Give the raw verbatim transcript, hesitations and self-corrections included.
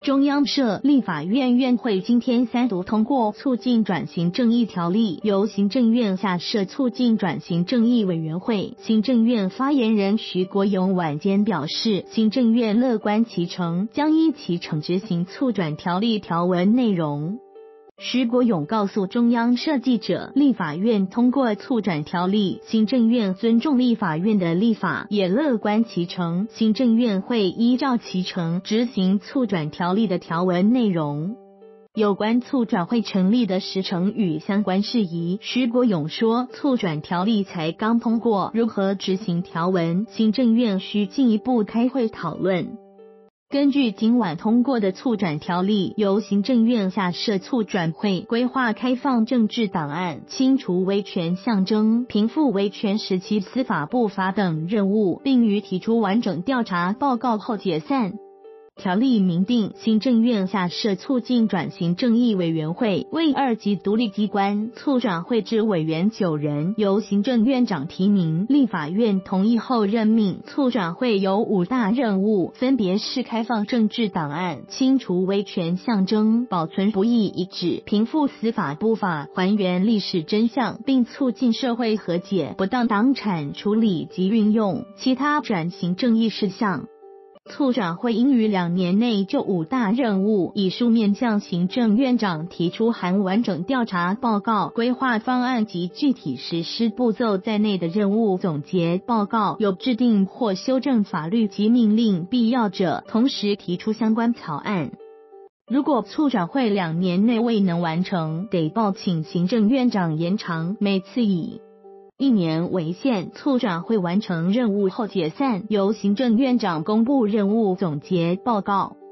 中央社立法院院会今天三读通过促进转型正义条例，由行政院下设促进转型正义委员会。行政院发言人徐国勇晚间表示，行政院乐观其成，将依其成执行促转条例条文内容。徐国勇告诉中央社记者，立法院通过促转条例，行政院尊重立法院的立法，也乐观其成，行政院会依照其成执行促转条例的条文内容。有关促转会成立的时程与相关事宜，徐国勇说，促转条例才刚通过，如何执行条文，行政院需进一步开会讨论。根据今晚通过的促转条例，由行政院下设促转会，规划开放政治档案、清除威权象征、平复威权时期司法不法等任务，并于提出完整调查报告后解散。条例明定，行政院下设促进转型正义委员会，为二级独立机关，促转会之委员九人，由行政院长提名，立法院同意后任命。促转会有五大任务，分别是开放政治档案、清除威权象征、保存不义遗址、平复司法不法、还原历史真相，并促进社会和解、不当党产处理及运用其他转型正义事项。促转会应于两年内就五大任务以书面向行政院长提出含完整调查报告、规划方案及具体实施步骤在内的任务总结报告，有制定或修正法律及命令必要者，同时提出相关草案。如果促转会两年内未能完成，得报请行政院长延长，每次以一年为限，促转会完成任务后解散，由行政院长公布任务总结报告。